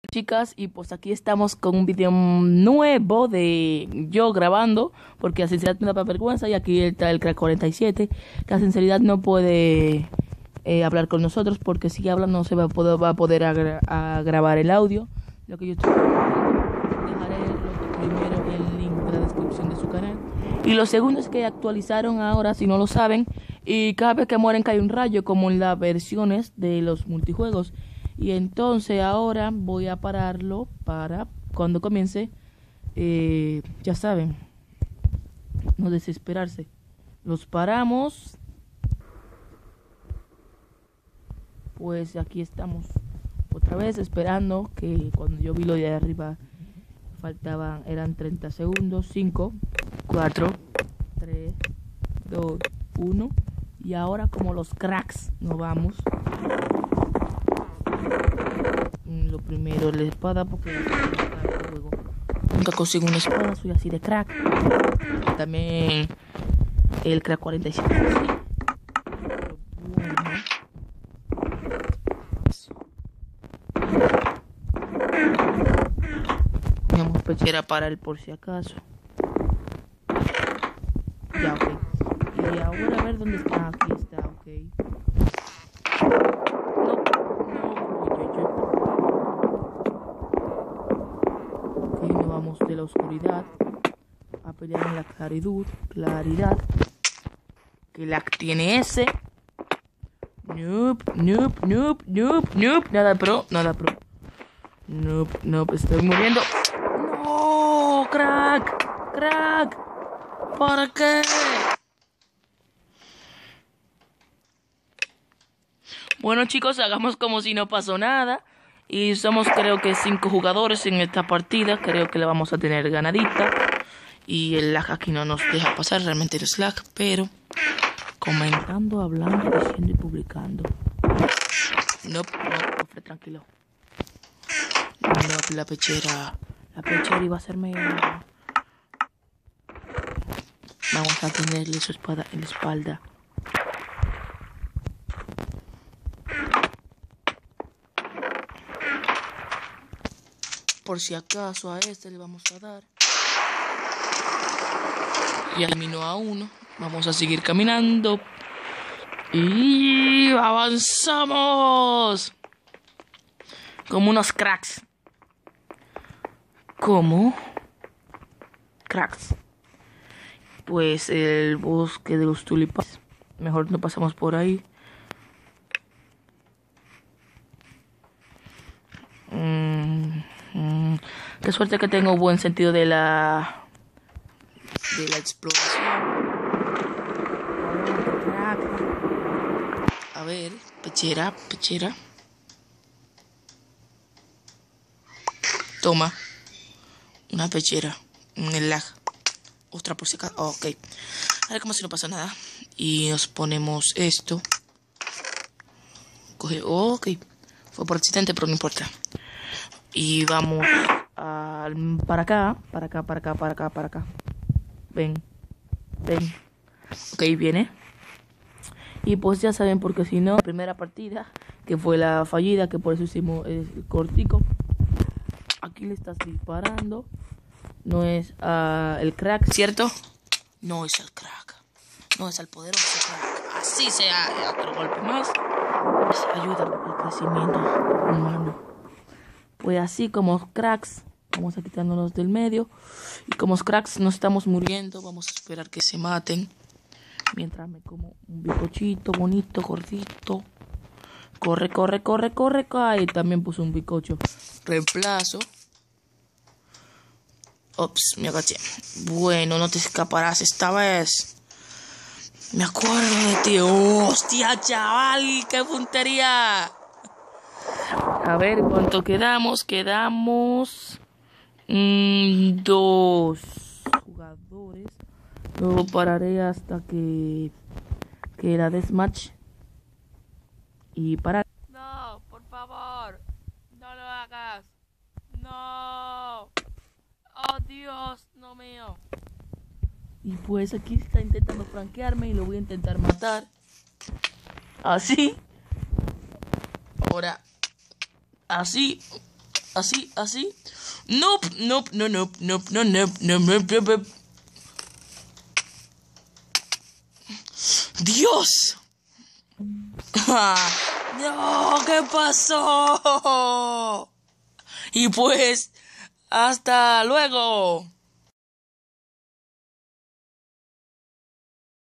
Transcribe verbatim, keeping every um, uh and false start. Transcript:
Chicas, y pues aquí estamos con un video nuevo de yo grabando, porque a sinceridad me da vergüenza, y aquí está el Crack cuarenta y siete, que a sinceridad no puede eh, hablar con nosotros, porque si habla no se va a poder, va a, poder a, a grabar el audio. Lo que yo estoy dejaré lo primero el link de la descripción de su canal. Y lo segundo es que actualizaron ahora, si no lo saben, y cada vez que mueren cae un rayo, como en las versiones de los multijuegos. Y entonces ahora voy a pararlo para cuando comience, eh, ya saben, no desesperarse. Los paramos. Pues aquí estamos otra vez esperando que cuando yo vi lo de arriba faltaban, eran treinta segundos. Cinco, cuatro, tres, dos, uno. Y ahora como los cracks nos vamos. Lo primero la espada, porque luego nunca consigo una espada, soy así de crack. También el Crack cuarenta y siete. Bueno. Tenemos pechera para el por si acaso. Ya, ok. Y ahora a ver dónde está. Aquí está, ok. De la oscuridad a pelear en la claridad, claridad que la tiene ese. Nope, nope, nope, nope, nope. Nada pro, nada pro. Nope, nope, estoy muriendo. No, crack, crack. ¿Por qué? Bueno, chicos, hagamos como si no pasó nada. Y somos creo que cinco jugadores en esta partida. Creo que la vamos a tener ganadita. Y el lag aquí no nos deja pasar. Realmente es lag, pero comentando, hablando, diciendo y publicando. No, no, cofre, tranquilo. No, la pechera. La pechera iba a hacerme... Vamos a tenerle su espada en la espalda. Por si acaso a este le vamos a dar. Y eliminó a uno. Vamos a seguir caminando. Y avanzamos. Como unos cracks. ¿Cómo? Cracks. Pues el bosque de los tulipanes. Mejor no pasamos por ahí. Mmm... Mm, qué suerte que tengo buen sentido de la de la exploración. A ver, pechera, pechera. Toma. Una pechera. En el lag. Otra por si acaso. Oh, ok. A ver como si no pasa nada. Y nos ponemos esto. Coge. Oh, ok. Fue por accidente, pero no importa. Y vamos a, para acá, para acá, para acá, para acá, para acá. Ven, ven. Ok, viene. Y pues ya saben, porque si no, la primera partida, que fue la fallida, que por eso hicimos el cortico. Aquí le estás disparando. No es uh, el crack, ¿cierto? No es el crack. No es el poderoso crack. Así sea, otro golpe más. Eso ayuda al crecimiento humano. Pues así como cracks, vamos a quitándonos del medio. Y como cracks no estamos muriendo, vamos a esperar que se maten. Mientras me como un bizcochito bonito, gordito. Corre, corre, corre, corre. Ahí también puse un bizcocho. Reemplazo. Ops, me agaché. Bueno, no te escaparás esta vez. Me acuerdo de ti. ¡Hostia, chaval! ¡Qué puntería! A ver, ¿cuánto quedamos? Quedamos mmm, dos jugadores. Luego pararé hasta que, que la desmatch. Y parar. No, por favor. No lo hagas. No. Oh, Dios, no mío. Y pues aquí está intentando franquearme y lo voy a intentar matar. Así. Ahora. Así. Así, así. Nope, nope, no, nope, nope, no, nope, nope, nope, nope, nope. ¡Dios! ¡No! ¿Qué pasó? Y pues, hasta luego.